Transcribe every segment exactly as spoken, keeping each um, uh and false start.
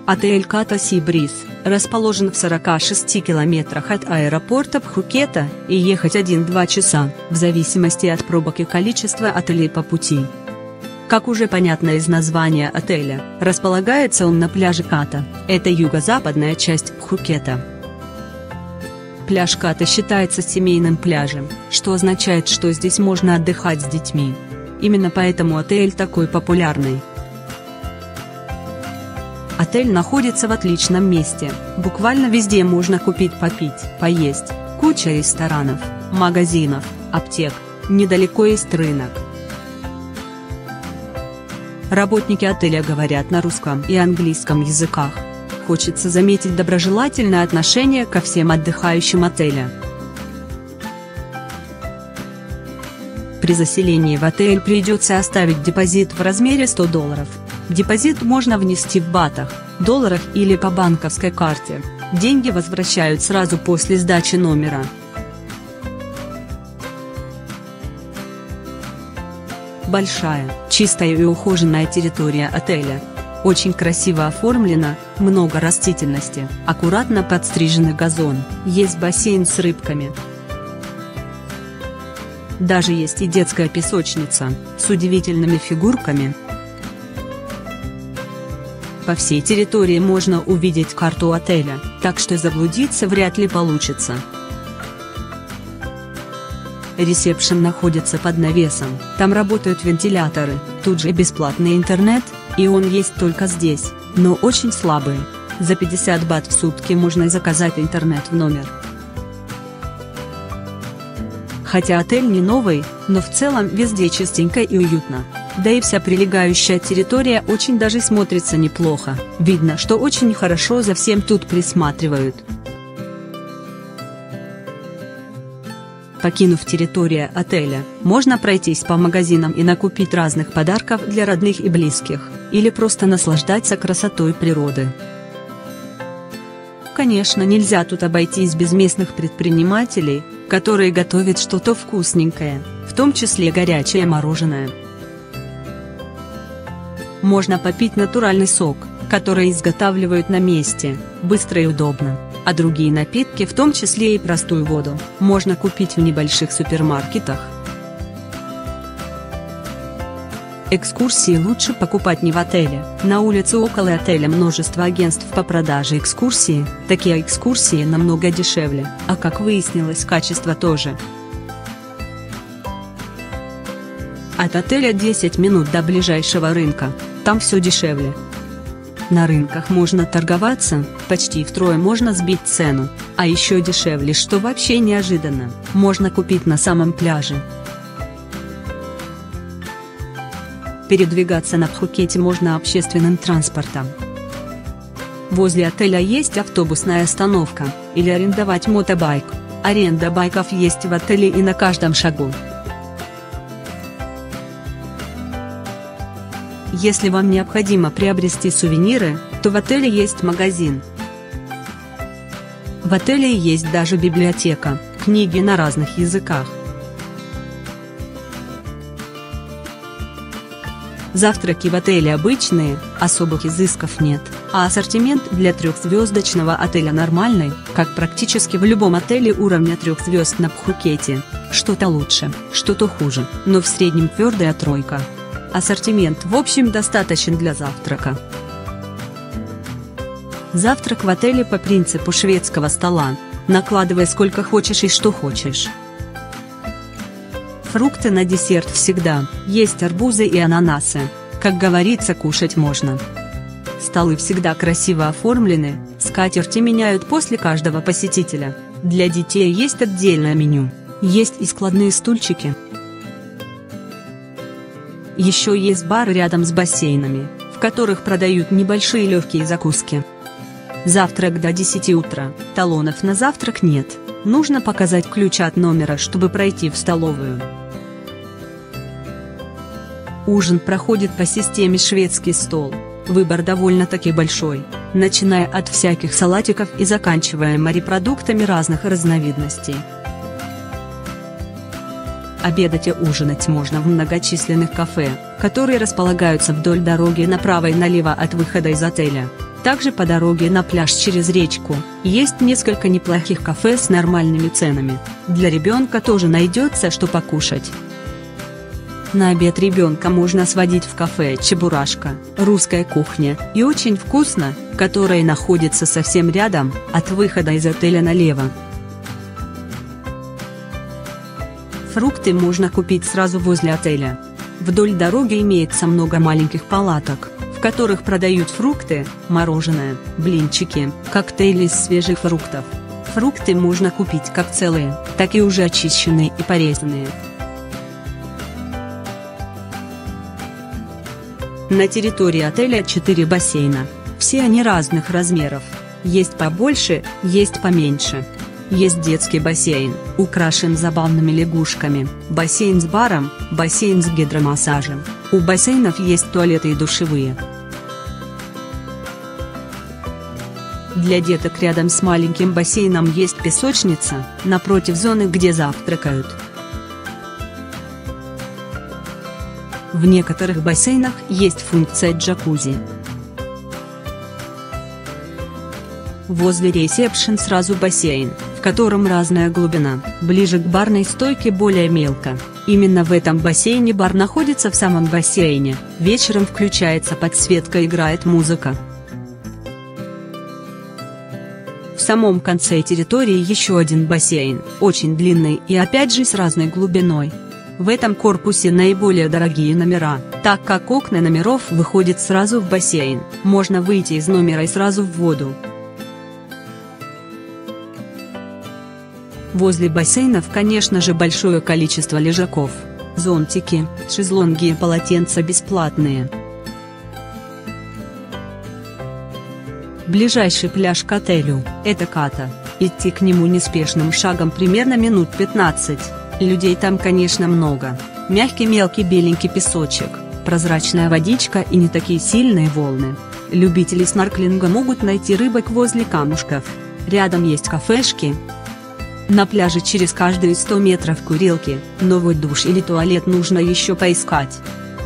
Отель Ката Си Бриз расположен в сорока шести километрах от аэропорта Пхукета, и ехать один-два часа, в зависимости от пробок и количества отелей по пути. Как уже понятно из названия отеля, располагается он на пляже Ката, это юго-западная часть Пхукета. Пляж Ката считается семейным пляжем, что означает, что здесь можно отдыхать с детьми. Именно поэтому отель такой популярный. Отель находится в отличном месте, буквально везде можно купить попить, поесть, куча ресторанов, магазинов, аптек, недалеко есть рынок. Работники отеля говорят на русском и английском языках. Хочется заметить доброжелательное отношение ко всем отдыхающим отеля. При заселении в отель придется оставить депозит в размере ста долларов. Депозит можно внести в батах, долларах или по банковской карте. Деньги возвращают сразу после сдачи номера. Большая, чистая и ухоженная территория отеля. Очень красиво оформлена, много растительности, аккуратно подстриженный газон, есть бассейн с рыбками. Даже есть и детская песочница, с удивительными фигурками. По всей территории можно увидеть карту отеля, так что заблудиться вряд ли получится. Ресепшн находится под навесом, там работают вентиляторы, тут же бесплатный интернет, и он есть только здесь, но очень слабый. За пятьдесят бат в сутки можно заказать интернет в номер. Хотя отель не новый, но в целом везде чистенько и уютно. Да и вся прилегающая территория очень даже смотрится неплохо, видно, что очень хорошо за всем тут присматривают. Покинув территорию отеля, можно пройтись по магазинам и накупить разных подарков для родных и близких, или просто наслаждаться красотой природы. Конечно, нельзя тут обойтись без местных предпринимателей, которые готовят что-то вкусненькое, в том числе горячее мороженое. Можно попить натуральный сок, который изготавливают на месте, быстро и удобно, а другие напитки, в том числе и простую воду, можно купить в небольших супермаркетах. Экскурсии лучше покупать не в отеле, на улице около отеля множество агентств по продаже экскурсий, такие экскурсии намного дешевле, а как выяснилось, качество тоже. От отеля десять минут до ближайшего рынка, там все дешевле. На рынках можно торговаться, почти втрое можно сбить цену, а еще дешевле, что вообще неожиданно, можно купить на самом пляже. Передвигаться на Пхукете можно общественным транспортом. Возле отеля есть автобусная остановка, или арендовать мотобайк. Аренда байков есть в отеле и на каждом шагу. Если вам необходимо приобрести сувениры, то в отеле есть магазин. В отеле есть даже библиотека, книги на разных языках. Завтраки в отеле обычные, особых изысков нет, а ассортимент для трехзвездочного отеля нормальный, как практически в любом отеле уровня трех звезд на Пхукете. Что-то лучше, что-то хуже, но в среднем твердая тройка. Ассортимент в общем достаточен для завтрака. Завтрак в отеле по принципу шведского стола, накладывай сколько хочешь и что хочешь. Фрукты на десерт всегда, есть арбузы и ананасы, как говорится, кушать можно. Столы всегда красиво оформлены, скатерти меняют после каждого посетителя, для детей есть отдельное меню, есть и складные стульчики. Еще есть бары рядом с бассейнами, в которых продают небольшие легкие закуски. Завтрак до десяти утра, талонов на завтрак нет, нужно показать ключ от номера, чтобы пройти в столовую. Ужин проходит по системе шведский стол, выбор довольно-таки большой, начиная от всяких салатиков и заканчивая морепродуктами разных разновидностей. Обедать и ужинать можно в многочисленных кафе, которые располагаются вдоль дороги направо и налево от выхода из отеля. Также по дороге на пляж через речку есть несколько неплохих кафе с нормальными ценами. Для ребенка тоже найдется что покушать. На обед ребенка можно сводить в кафе «Чебурашка», русская кухня, и очень вкусно, которое находится совсем рядом, от выхода из отеля налево. Фрукты можно купить сразу возле отеля. Вдоль дороги имеется много маленьких палаток, в которых продают фрукты, мороженое, блинчики, коктейли из свежих фруктов. Фрукты можно купить как целые, так и уже очищенные и порезанные. На территории отеля четыре бассейна. Все они разных размеров. Есть побольше, есть поменьше. Есть детский бассейн, украшен забавными лягушками, бассейн с баром, бассейн с гидромассажем. У бассейнов есть туалеты и душевые. Для деток рядом с маленьким бассейном есть песочница, напротив зоны, где завтракают. В некоторых бассейнах есть функция джакузи. Возле ресепшн сразу бассейн, в котором разная глубина, ближе к барной стойке более мелко. Именно в этом бассейне бар находится в самом бассейне, вечером включается подсветка, играет музыка. В самом конце территории еще один бассейн, очень длинный и опять же с разной глубиной. В этом корпусе наиболее дорогие номера, так как окна номеров выходят сразу в бассейн, можно выйти из номера и сразу в воду. Возле бассейнов, конечно же, большое количество лежаков, зонтики, шезлонги и полотенца бесплатные. Ближайший пляж к отелю – это Ката. Идти к нему неспешным шагом примерно минут пятнадцать. Людей там, конечно, много. Мягкий мелкий беленький песочек, прозрачная водичка и не такие сильные волны. Любители снорклинга могут найти рыбок возле камушков. Рядом есть кафешки. На пляже через каждые сто метров курилки, но вот душ или туалет нужно еще поискать.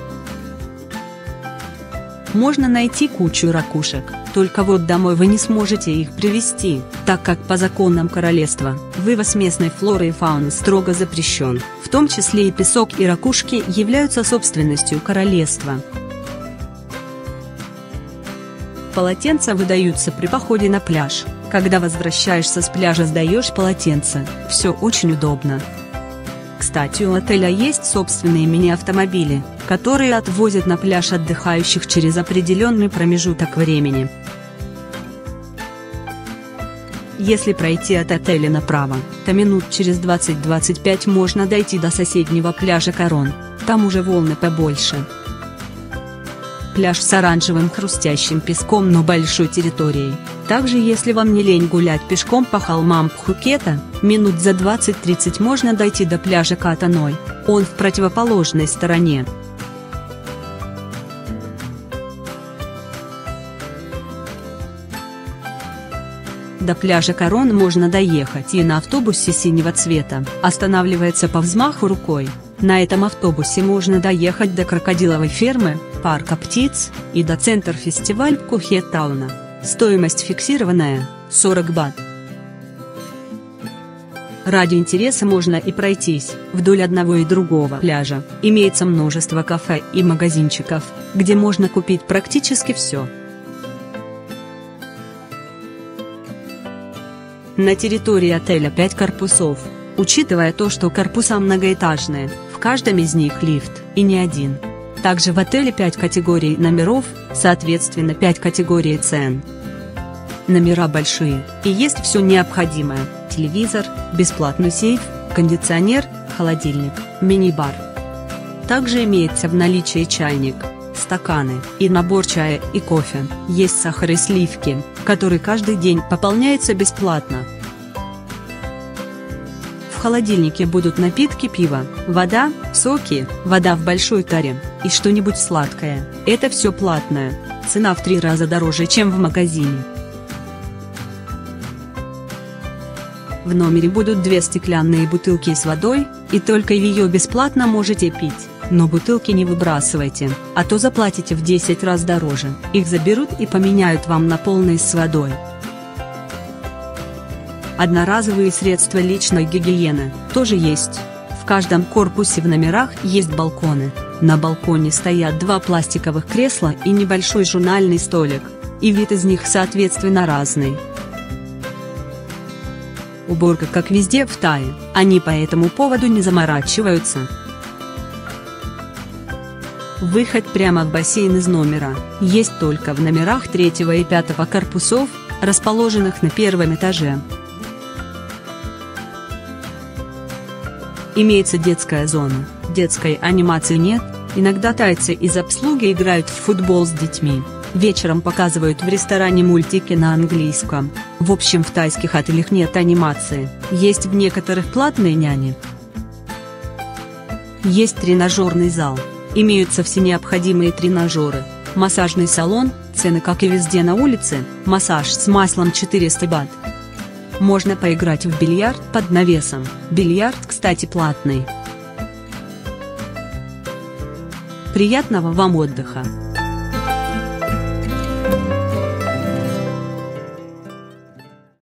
Можно найти кучу ракушек, только вот домой вы не сможете их привезти, так как по законам королевства, вывоз местной флоры и фауны строго запрещен, в том числе и песок и ракушки являются собственностью королевства. Полотенца выдаются при походе на пляж. Когда возвращаешься с пляжа, сдаешь полотенце, все очень удобно. Кстати, у отеля есть собственные мини-автомобили, которые отвозят на пляж отдыхающих через определенный промежуток времени. Если пройти от отеля направо, то минут через двадцать-двадцать пять можно дойти до соседнего пляжа Корон, там уже волны побольше. Пляж с оранжевым хрустящим песком, но большой территорией. Также, если вам не лень гулять пешком по холмам Пхукета, минут за двадцать-тридцать можно дойти до пляжа Катаной, он в противоположной стороне. До пляжа Корон можно доехать и на автобусе синего цвета, останавливается по взмаху рукой. На этом автобусе можно доехать до крокодиловой фермы, парка птиц, и до центра фестиваль Пхукеттауна. Стоимость фиксированная – сорок бат. Ради интереса можно и пройтись вдоль одного и другого пляжа. Имеется множество кафе и магазинчиков, где можно купить практически все. На территории отеля пять корпусов. Учитывая то, что корпуса многоэтажные, в каждом из них лифт, и не один. Также в отеле пять категорий номеров, соответственно пять категорий цен. Номера большие, и есть все необходимое: телевизор, бесплатный сейф, кондиционер, холодильник, мини-бар. Также имеется в наличии чайник, стаканы и набор чая и кофе, есть сахар и сливки, который каждый день пополняется бесплатно. В холодильнике будут напитки, пиво, вода, соки, вода в большой таре и что-нибудь сладкое. Это все платное, цена в три раза дороже, чем в магазине. В номере будут две стеклянные бутылки с водой, и только ее бесплатно можете пить. Но бутылки не выбрасывайте, а то заплатите в десять раз дороже. Их заберут и поменяют вам на полные с водой. Одноразовые средства личной гигиены тоже есть. В каждом корпусе в номерах есть балконы. На балконе стоят два пластиковых кресла и небольшой журнальный столик, и вид из них соответственно разный. Уборка как везде в Тае, они по этому поводу не заморачиваются. Выход прямо в бассейн из номера есть только в номерах третьего и пятого корпусов, расположенных на первом этаже. Имеется детская зона, детской анимации нет, иногда тайцы из обслуги играют в футбол с детьми, вечером показывают в ресторане мультики на английском. В общем, в тайских отелях нет анимации, есть в некоторых платные няни. Есть тренажерный зал, имеются все необходимые тренажеры, массажный салон, цены как и везде на улице, массаж с маслом четыреста бат. Можно поиграть в бильярд под навесом, бильярд, кстати, платный. Приятного вам отдыха!